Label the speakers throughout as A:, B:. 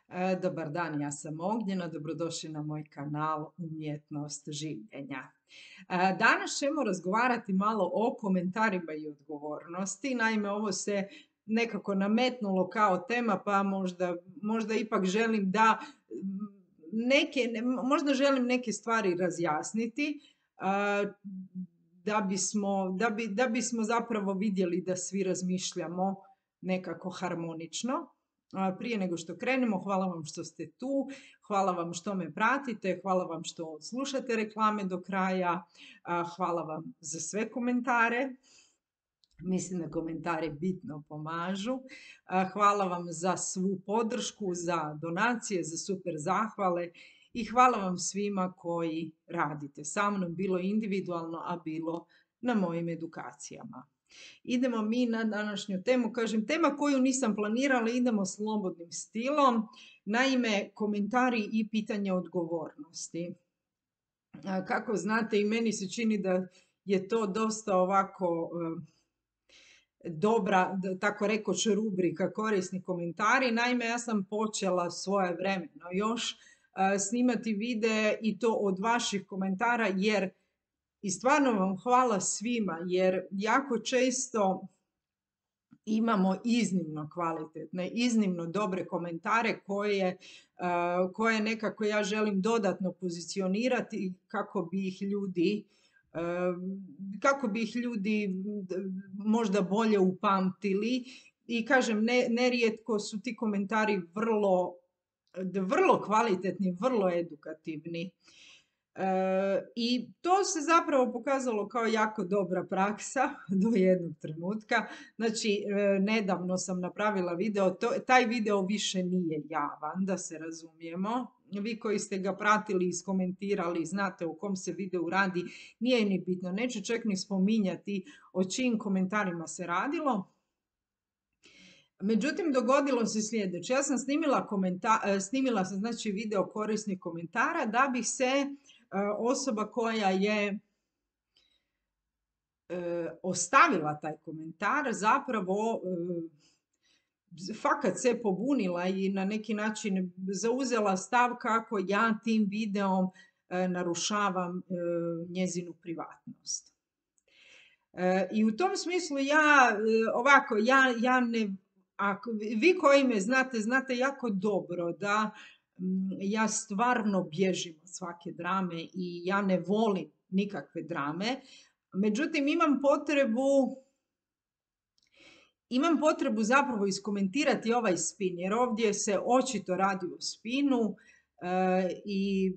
A: Dobar dan, ja sam Ognjena, dobrodošli na moj kanal Umjetnost življenja. Danas ćemo razgovarati malo o komentarima i odgovornosti. Naime, ovo se nekako nametnulo kao tema, pa možda ipak želim da možda želim neke stvari razjasniti, da bismo zapravo vidjeli da svi razmišljamo nekako harmonično. Prije nego što krenemo, hvala vam što ste tu, hvala vam što me pratite, hvala vam što slušate reklame do kraja, hvala vam za sve komentare. Mislim da komentari bitno pomažu. Hvala vam za svu podršku, za donacije, za super zahvale i hvala vam svima koji radite sa mnom, bilo individualno, a bilo na mojim edukacijama. Idemo mi na današnju temu. Kažem, tema koju nisam planirala, idemo slobodnim stilom. Naime, komentari i pitanje odgovornosti. Kako znate, i meni se čini da je to dosta ovako dobra, tako rekoć, rubrika korisni komentari. Naime, ja sam počela svojevremeno još snimati videe i to od vaših komentara, jer i stvarno vam hvala svima, jer jako često imamo iznimno kvalitetne, iznimno dobre komentare koje nekako ja želim dodatno pozicionirati kako bi ih ljudi možda bolje upamtili. I kažem, nerijetko su ti komentari vrlo kvalitetni, vrlo edukativni. I to se zapravo pokazalo kao jako dobra praksa do jednog trenutka. Znači, nedavno sam napravila video, taj video više nije javan, da se razumijemo. Vi koji ste ga pratili, iskomentirali, znate o kom se videu radi, nije ni bitno. Neću čak ni spominjati o čijim komentarima se radilo. Međutim, dogodilo se sljedeće. Ja sam snimila sam znači video korisnih komentara da bi se osoba koja je ostavila taj komentar zapravo fakat se pobunila i na neki način zauzela stav kako ja tim videom narušavam njezinu privatnost. I u tom smislu vi koji me znate jako dobro da ja stvarno bježim od svake drame i ja ne volim nikakve drame. Međutim, imam potrebu zapravo iskomentirati ovaj spin, jer ovdje se očito radi o spinu i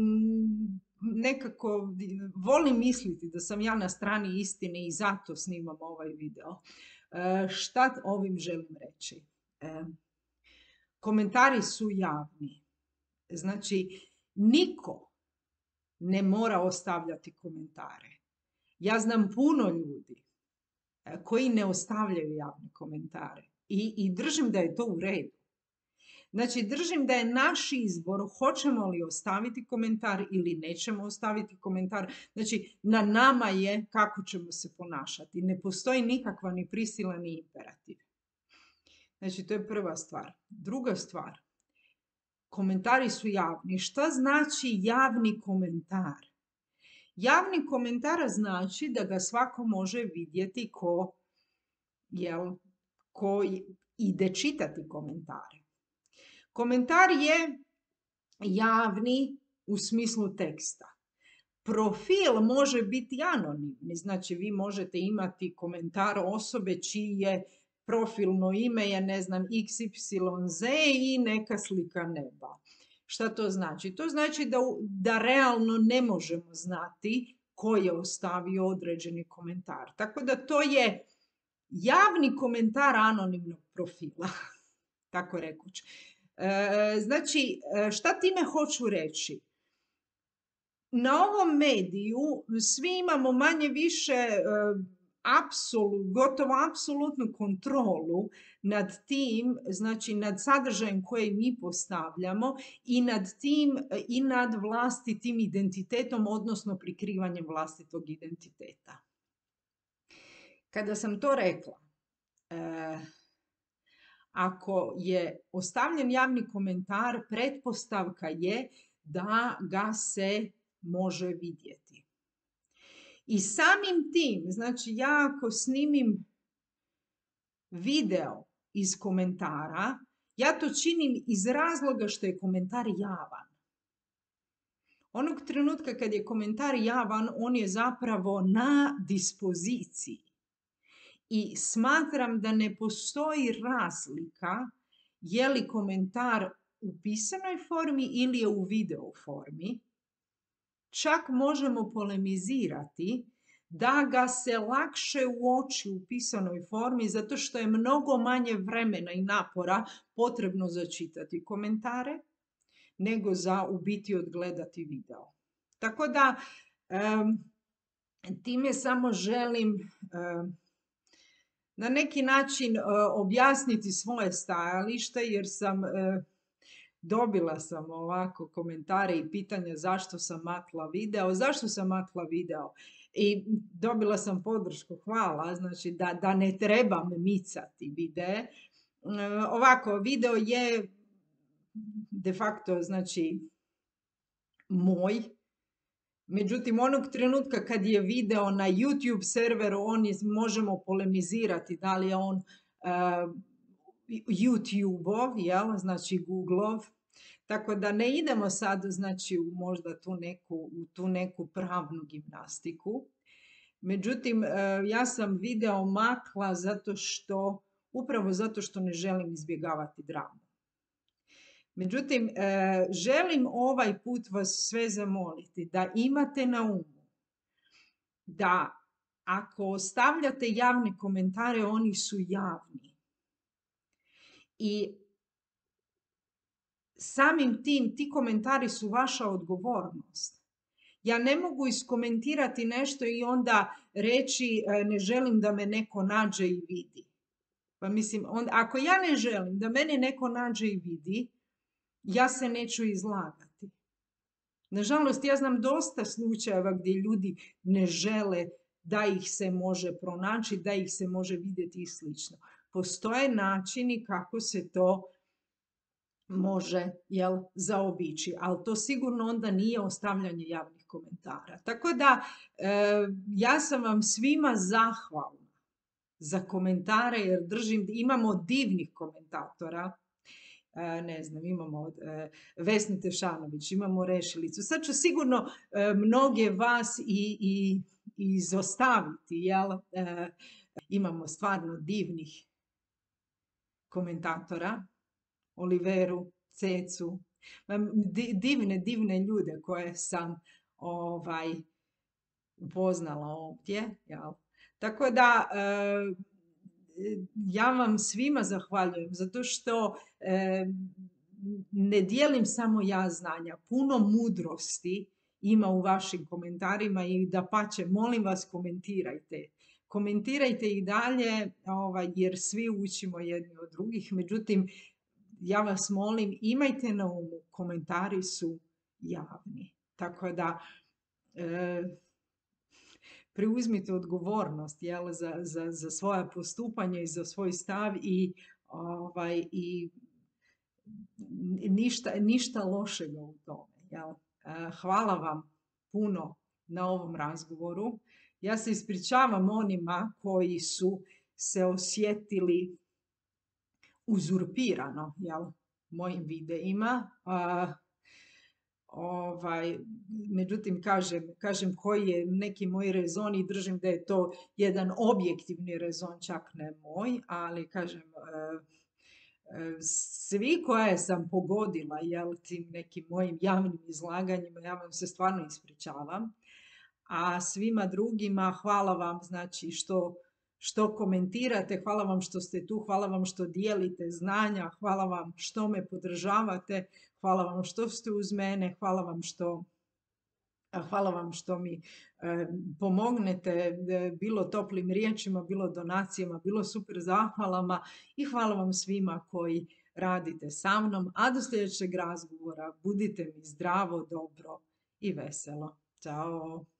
A: nekako volim misliti da sam ja na strani istine i zato snimam ovaj video. Šta ovim želim reći? Komentari su javni. Znači, niko ne mora ostavljati komentare. Ja znam puno ljudi koji ne ostavljaju javne komentare i držim da je to u redu. Znači, držim da je naš izbor hoćemo li ostaviti komentar ili nećemo ostaviti komentar. Znači, na nama je kako ćemo se ponašati. Ne postoji nikakva ni prisila ni imperativ. Znači, to je prva stvar. Druga stvar, komentari su javni. Šta znači javni komentar? Javni komentar znači da ga svako može vidjeti ko ide čitati komentare. Komentar je javni u smislu teksta. Profil može biti anonimni, znači vi možete imati komentar osobe čiji je profilno ime je, ne znam, XYZ i neka slika neba. Šta to znači? To znači da realno ne možemo znati ko je ostavio određeni komentar. Tako da to je javni komentar anonimnog profila, tako rekuć. Znači, šta time hoću reći? Na ovom mediju svi imamo manje više gotovo apsolutnu kontrolu nad tim, znači nad sadržajem koji mi postavljamo i nad vlastitim identitetom, odnosno prikrivanjem vlastitog identiteta. Kada sam to rekla, Ako je ostavljen javni komentar, pretpostavka je da ga se može vidjeti. I samim tim, znači ja ako snimim video iz komentara, ja to činim iz razloga što je komentar javan. Onog trenutka kad je komentar javan, on je zapravo na dispoziciji. I smatram da ne postoji razlika je li komentar u pisanoj formi ili je u video formi. Čak možemo polemizirati da ga se lakše uoči u pisanoj formi zato što je mnogo manje vremena i napora potrebno za čitati komentare nego za u biti odgledati video. Tako da time samo želim na neki način objasniti svoje stajalište jer dobila sam ovako komentare i pitanja zašto sam makla video, i dobila sam podršku, hvala, znači da ne trebam micati videe. Ovako, video je de facto znači moj, međutim onog trenutka kad je video na YouTube serveru, možemo polemizirati da li je on YouTube-ov, znači Google-ov, tako da ne idemo sad znači u možda tu neku pravnu gimnastiku. Međutim, ja sam video makla upravo zato što ne želim izbjegavati dramu. Međutim, želim ovaj put vas sve zamoliti da imate na umu da ako ostavljate javne komentare, oni su javni. I samim tim, ti komentari su vaša odgovornost. Ja ne mogu iskomentirati nešto i onda reći ne želim da me neko nađe i vidi. Pa mislim, ako ja ne želim da mene neko nađe i vidi, ja se neću izlagati. Nažalost, ja znam dosta slučajeva gdje ljudi ne žele da ih se može pronaći, da ih se može vidjeti i slično. Postoje načini kako se to može zaobići, ali to sigurno onda nije ostavljanje javnih komentara. Tako da ja sam vam svima zahvalna za komentare jer držim, imamo divnih komentatora. Ne znam, imamo Vesnu Tešanović, imamo Rešilicu. Sad ću sigurno mnoge vas i izostaviti, jel? Imamo stvarno divnih komentatora, Oliveru, Cecu, divne ljude koje sam upoznala ovdje, jel? Tako da ja vam svima zahvaljujem zato što ne dijelim samo ja znanja, puno mudrosti ima u vašim komentarima i dapače, molim vas komentirajte. Komentirajte i dalje jer svi učimo jedni od drugih, međutim ja vas molim imajte na umu, komentari su javni. Tako da preuzmite odgovornost za svoje postupanje i za svoj stav i ništa lošega u tome. Jel? Hvala vam puno na ovom razgovoru. Ja se ispričavam onima koji su se osjetili uzurpirano mojim videima. Međutim, kažem koji je neki moj rezon i držim da je to jedan objektivni rezon, čak ne moj, ali kažem, svi koje sam pogodila tim nekim mojim javnim izlaganjima, ja vam se stvarno ispričavam, a svima drugima hvala vam znači što komentirate, hvala vam što ste tu, hvala vam što dijelite znanja, hvala vam što me podržavate, hvala vam što ste uz mene, hvala vam što mi pomognete, bilo toplim riječima, bilo donacijama, bilo super zahvalama i hvala vam svima koji radite sa mnom. A do sljedećeg razgovora budite mi zdravo, dobro i veselo. Ćao!